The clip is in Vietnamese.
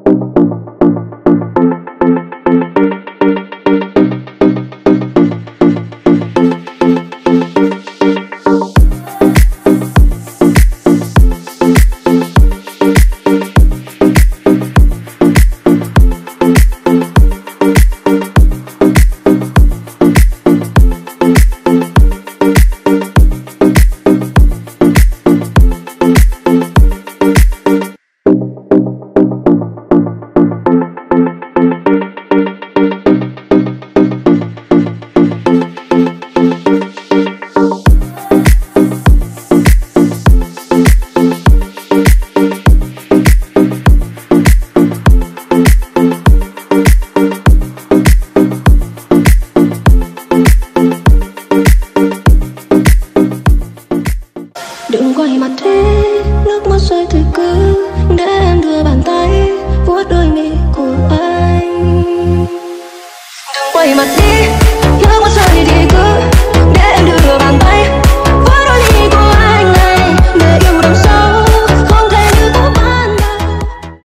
Đừng quay mặt thế, nước mắt rơi từ cứ để em đưa bàn tay vuốt đôi mi của anh. Đừng quay mặt đi.